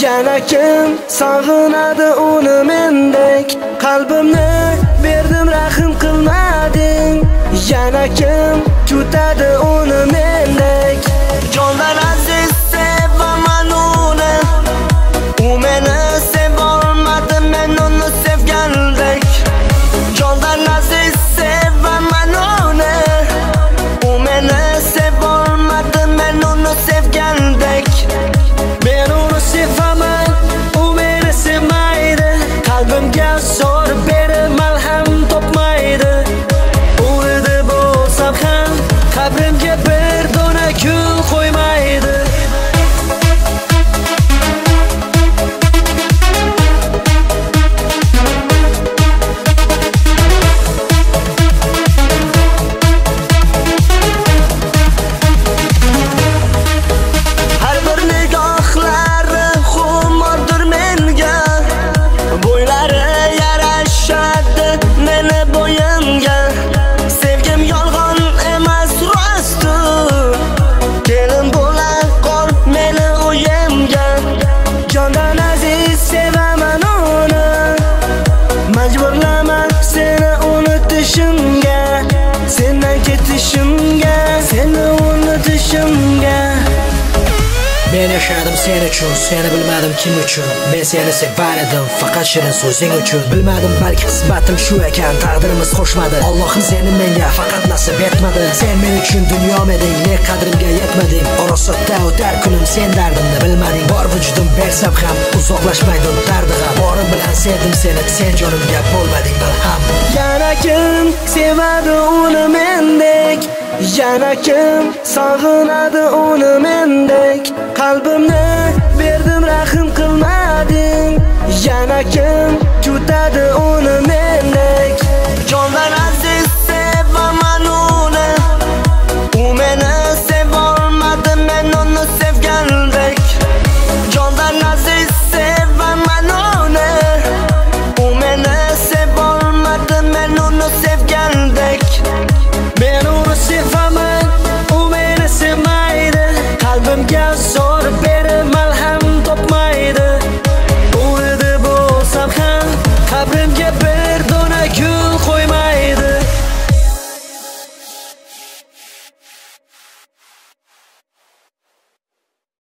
Yana kim sog'inadi uni mendek? Qalbimni berdim, rahim qilmading. Yana kim kutadi uni mendek? Jondan aziz sevaman uni, u meni sevolmadi, men uni sevgandek. Jondan aziz sevaman uni, u meni sevolmadi, men uni sevgandek. Men uni sevaman, u meni sevmaydi. Qalbimga zor berib malham topmaydi. Uni deb bo'lsam ham qabrimga bir dona gul qo'ymaydi. Har bir nigohlari xumordir menga, bo'ylari yarashadi meni bo'yimga. Sevgim yolg'on emas, rostdir. Kelin bo'la qol meni o'yimga. Jondan aziz sevaman uni, majburlama seni unutishimga, sendan ketishimga, seni unutishimga. Men yashadim sen uchun, seni bilmadim kim uchun. Men seni sevar edim, faqat shirin so'zing uchun. Bilmadim, balki qismatim shu ekan, taqdirimiz qo'shmadi. Allohim seni menga faqat nasib etmadi. Sen men uchun dunyom eding, ne qadrimga yetmading. Orosatda o'tar kunim, sen dardimni bilmading. Bor vujudim bersam ham uzoqlashmaydim dardig'a. Borim bilan sevdim seni, sen jonimga bo'lmading ham. Yana kim sevadi uni mendek? Yana kim sog'inadi uni mendek? Qalbimni berdim, rahim qilmading. Yana kim kutadi uni mendek? Jondan aziz sevaman uni, u meni sevolmadi, men uni sevgandek. Jondan aziz sevaman uni, u meni sevolmadi, men uni sevgandek. Men uni sevaman, u meni sevmaydi. Qalbimga zor berib malham topmaydi. Uni deb bo'lsam ham qabrimga